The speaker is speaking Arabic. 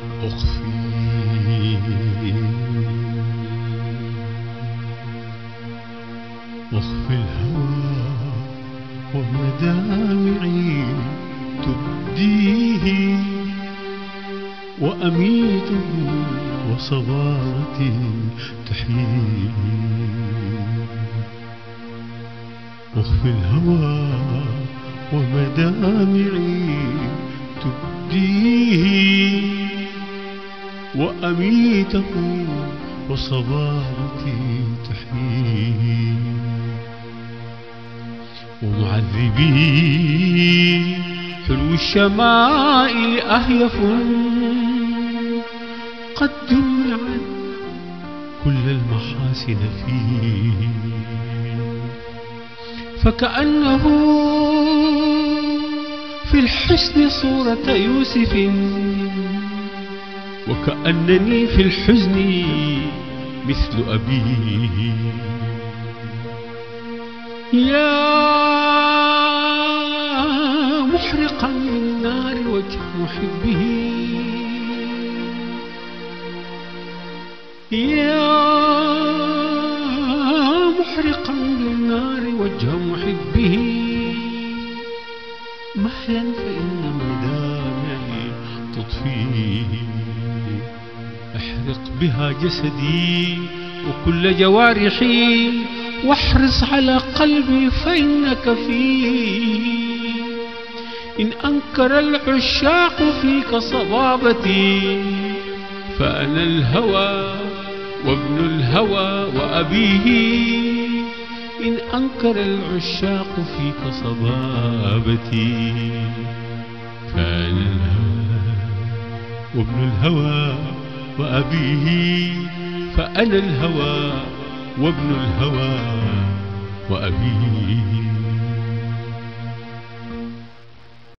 أخفي الهوى ومدامعي تبديه، وأميته وصبارتي تحييه. أخفي الهوى ومدامعي تبديه، وأميته وصبارتي تحييه. ومعذبي حلو الشمائل أهيف قد جمعت كل المحاسن فيه، فكأنه في الحسن صورة يوسف، وكأنني في الحزن مثل أبيه. يا محرقا بالنار وجه محبه، يا محرقا بالنار وجه محبه، مهلا فإن مدامعي تطفيه. احرق بها جسدي وكل جوارحي، واحرص على قلبي فإنك فيه. إن أنكر العشاق فيك صبابتي، فأنا الهوى وابن الهوى وأبيه. إن أنكر العشاق فيك صبابتي، فأنا الهوى وابن الهوى وأبيه. فأنا الهوى وابن الهوى وأبيه.